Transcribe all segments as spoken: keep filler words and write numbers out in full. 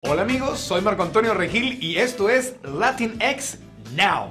Hola amigos, soy Marco Antonio Regil y esto es Latinx Now.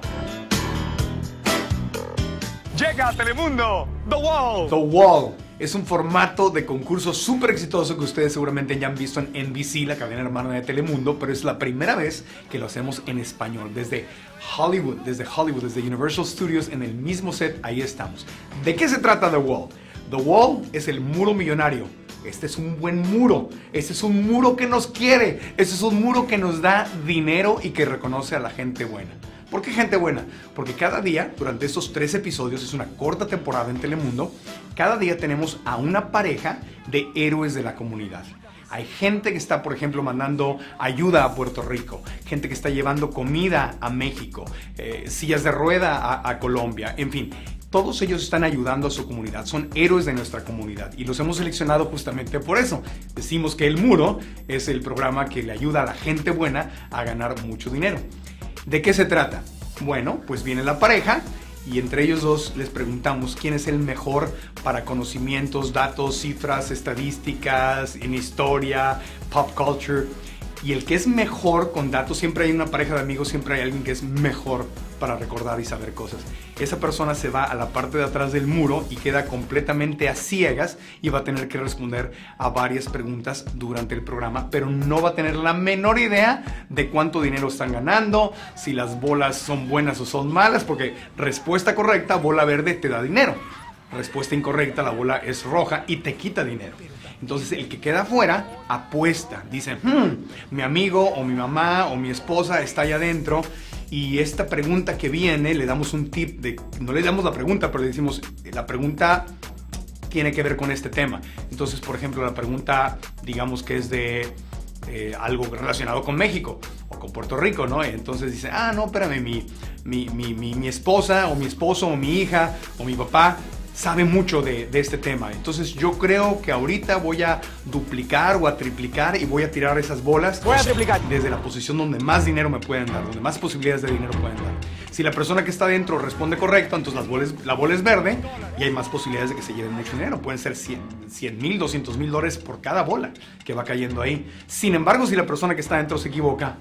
Llega a Telemundo, The Wall. The Wall es un formato de concurso súper exitoso que ustedes seguramente ya han visto en N B C, la cadena hermana de Telemundo, pero es la primera vez que lo hacemos en español. Desde Hollywood, desde Hollywood, desde Universal Studios, en el mismo set, ahí estamos. ¿De qué se trata The Wall? The Wall es el muro millonario. Este es un buen muro, este es un muro que nos quiere, este es un muro que nos da dinero y que reconoce a la gente buena. ¿Por qué gente buena? Porque cada día, durante estos tres episodios, es una corta temporada en Telemundo, cada día tenemos a una pareja de héroes de la comunidad. Hay gente que está, por ejemplo, mandando ayuda a Puerto Rico, gente que está llevando comida a México, eh, sillas de rueda a, a Colombia, en fin. Todos ellos están ayudando a su comunidad, son héroes de nuestra comunidad y los hemos seleccionado justamente por eso. Decimos que El Muro es el programa que le ayuda a la gente buena a ganar mucho dinero. ¿De qué se trata? Bueno, pues viene la pareja y entre ellos dos les preguntamos quién es el mejor para conocimientos, datos, cifras, estadísticas, en historia, pop culture. Y el que es mejor con datos, siempre hay una pareja de amigos, siempre hay alguien que es mejor para recordar y saber cosas. Esa persona se va a la parte de atrás del muro y queda completamente a ciegas y va a tener que responder a varias preguntas durante el programa, pero no va a tener la menor idea de cuánto dinero están ganando, si las bolas son buenas o son malas, porque respuesta correcta, bola verde, te da dinero. Respuesta incorrecta, la bola es roja y te quita dinero. Entonces el que queda afuera apuesta, dice, hmm, mi amigo o mi mamá o mi esposa está allá adentro y esta pregunta que viene le damos un tip, de, no le damos la pregunta, pero le decimos, la pregunta tiene que ver con este tema. Entonces, por ejemplo, la pregunta, digamos que es de eh, algo relacionado con México o con Puerto Rico, ¿no? Entonces dice, ah, no, espérame, mi, mi, mi, mi, mi esposa o mi esposo o mi hija o mi papá sabe mucho de, de este tema. Entonces yo creo que ahorita voy a duplicar o a triplicar y voy a tirar esas bolas. Voy a triplicar. Desde la posición donde más dinero me pueden dar, donde más posibilidades de dinero pueden dar. Si la persona que está adentro responde correcto, entonces las bolas, la bola es verde y hay más posibilidades de que se lleven mucho dinero. Pueden ser cien mil, doscientos mil dólares por cada bola que va cayendo ahí. Sin embargo, si la persona que está adentro se equivoca,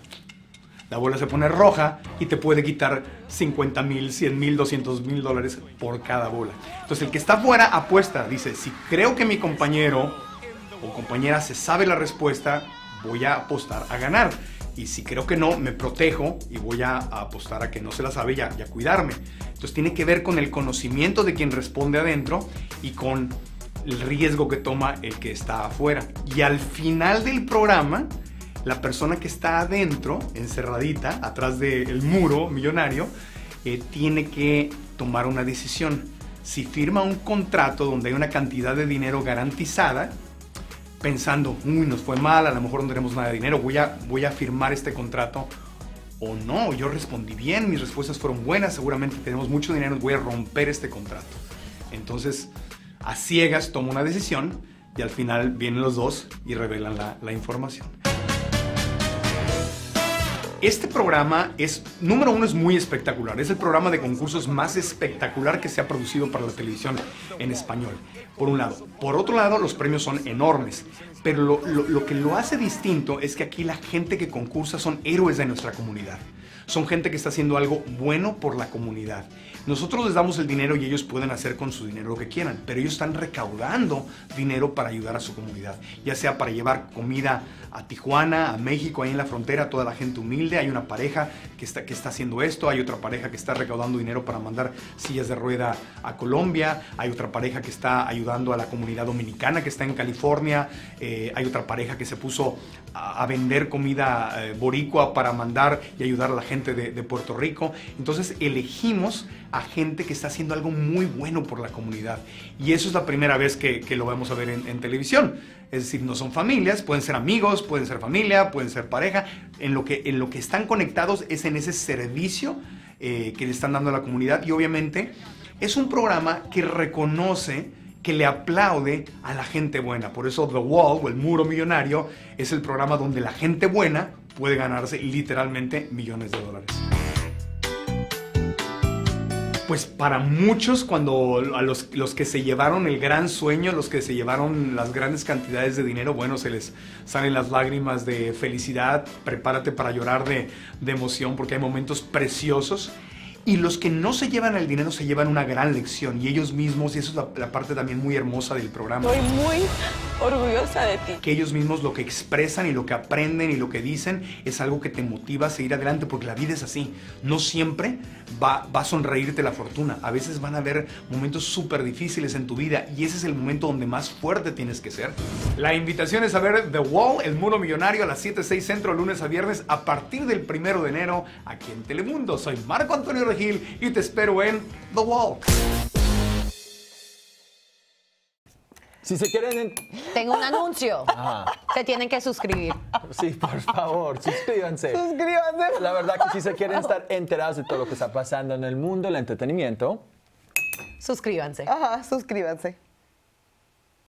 la bola se pone roja y te puede quitar cincuenta mil, cien mil, doscientos mil dólares por cada bola. Entonces el que está afuera apuesta, dice, si creo que mi compañero o compañera se sabe la respuesta, voy a apostar a ganar. Y si creo que no, me protejo y voy a, a apostar a que no se la sabe y a, y a cuidarme. Entonces tiene que ver con el conocimiento de quien responde adentro y con el riesgo que toma el que está afuera. Y al final del programa, la persona que está adentro, encerradita, atrás del muro millonario, eh, tiene que tomar una decisión. Si firma un contrato donde hay una cantidad de dinero garantizada, pensando, uy, nos fue mal, a lo mejor no tenemos nada de dinero, voy a, voy a firmar este contrato, o no, yo respondí bien, mis respuestas fueron buenas, seguramente tenemos mucho dinero, voy a romper este contrato. Entonces, a ciegas toma una decisión y al final vienen los dos y revelan la, la información. Este programa es, número uno, es muy espectacular. Es el programa de concursos más espectacular que se ha producido para la televisión en español, por un lado. Por otro lado, los premios son enormes. Pero lo, lo, lo que lo hace distinto es que aquí la gente que concursa son héroes de nuestra comunidad. Son gente que está haciendo algo bueno por la comunidad. Nosotros les damos el dinero y ellos pueden hacer con su dinero lo que quieran, pero ellos están recaudando dinero para ayudar a su comunidad, ya sea para llevar comida a Tijuana, a México, ahí en la frontera, a toda la gente humilde. Hay una pareja que está, que está haciendo esto, hay otra pareja que está recaudando dinero para mandar sillas de rueda a Colombia, hay otra pareja que está ayudando a la comunidad dominicana que está en California, eh, hay otra pareja que se puso a, a vender comida eh, boricua para mandar y ayudar a la gente de, de Puerto Rico. Entonces elegimos a gente que está haciendo algo muy bueno por la comunidad. Y eso es la primera vez que, que lo vamos a ver en, en televisión. Es decir, no son familias, pueden ser amigos, pueden ser familia, pueden ser pareja. En lo que, en lo que están conectados es en ese servicio eh, que le están dando a la comunidad. Y obviamente es un programa que reconoce, que le aplaude a la gente buena. Por eso The Wall, o el Muro Millonario, es el programa donde la gente buena puede ganarse literalmente millones de dólares. Pues para muchos, cuando a los, los que se llevaron el gran sueño, los que se llevaron las grandes cantidades de dinero, bueno, se les salen las lágrimas de felicidad, prepárate para llorar de, de emoción porque hay momentos preciosos. Y los que no se llevan el dinero se llevan una gran lección y ellos mismos, y eso es la, la parte también muy hermosa del programa. Estoy muy orgullosa de ti. Que ellos mismos lo que expresan y lo que aprenden y lo que dicen es algo que te motiva a seguir adelante porque la vida es así. No siempre va, va a sonreírte la fortuna. A veces van a haber momentos súper difíciles en tu vida y ese es el momento donde más fuerte tienes que ser. La invitación es a ver The Wall, El Mundo Millonario a las siete, seis centro, lunes a viernes a partir del primero de enero aquí en Telemundo. Soy Marco Antonio Regil y te espero en The Wall. Si se quieren... En... Tengo un anuncio. Ajá. Se tienen que suscribir. Sí, por favor, suscríbanse. Suscríbanse. La verdad que si se quieren estar enterados de todo lo que está pasando en el mundo del entretenimiento... Suscríbanse. Ajá, suscríbanse.